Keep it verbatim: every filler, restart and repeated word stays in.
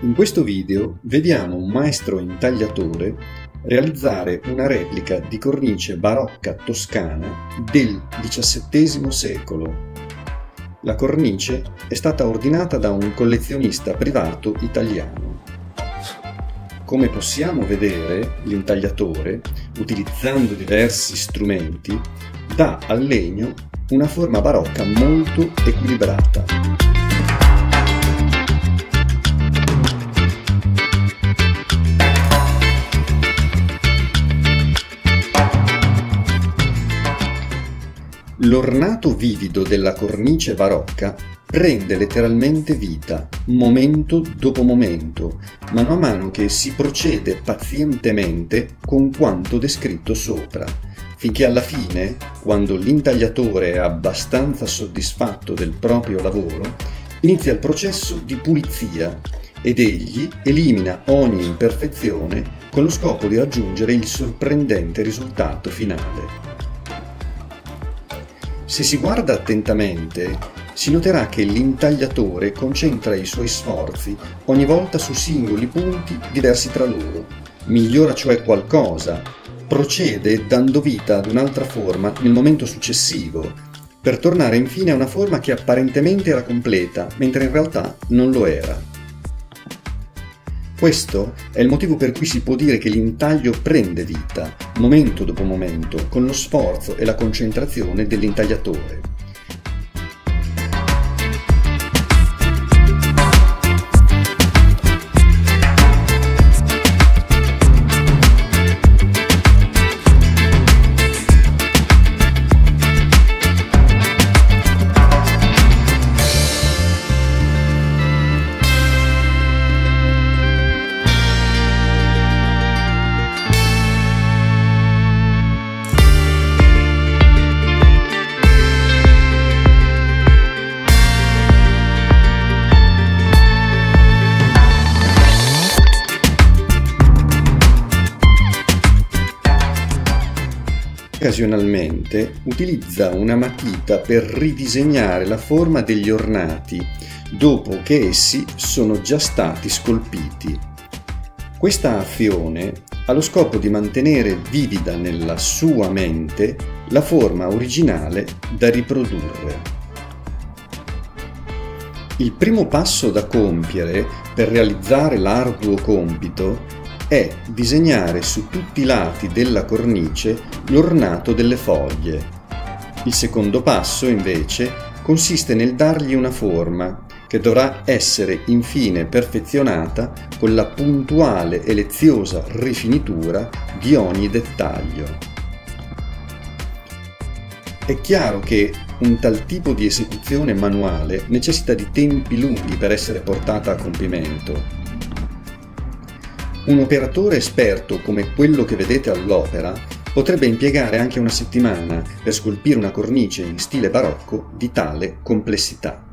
In questo video vediamo un maestro intagliatore realizzare una replica di cornice barocca toscana del diciassettesimo secolo. La cornice è stata ordinata da un collezionista privato italiano. Come possiamo vedere, l'intagliatore, utilizzando diversi strumenti, dà al legno una forma barocca molto equilibrata. L'ornato vivido della cornice barocca prende letteralmente vita, momento dopo momento, mano a mano che si procede pazientemente con quanto descritto sopra, finché alla fine, quando l'intagliatore è abbastanza soddisfatto del proprio lavoro, inizia il processo di pulizia ed egli elimina ogni imperfezione con lo scopo di raggiungere il sorprendente risultato finale. Se si guarda attentamente, si noterà che l'intagliatore concentra i suoi sforzi ogni volta su singoli punti diversi tra loro, migliora cioè qualcosa, procede dando vita ad un'altra forma nel momento successivo, per tornare infine a una forma che apparentemente era completa, mentre in realtà non lo era. Questo è il motivo per cui si può dire che l'intaglio prende vita, momento dopo momento, con lo sforzo e la concentrazione dell'intagliatore. Occasionalmente utilizza una matita per ridisegnare la forma degli ornati dopo che essi sono già stati scolpiti. Questa azione ha lo scopo di mantenere vivida nella sua mente la forma originale da riprodurre. Il primo passo da compiere per realizzare l'arduo compito è disegnare su tutti i lati della cornice l'ornato delle foglie. Il secondo passo, invece, consiste nel dargli una forma, che dovrà essere infine perfezionata con la puntuale e leziosa rifinitura di ogni dettaglio. È chiaro che un tal tipo di esecuzione manuale necessita di tempi lunghi per essere portata a compimento. Un operatore esperto come quello che vedete all'opera potrebbe impiegare anche una settimana per scolpire una cornice in stile barocco di tale complessità.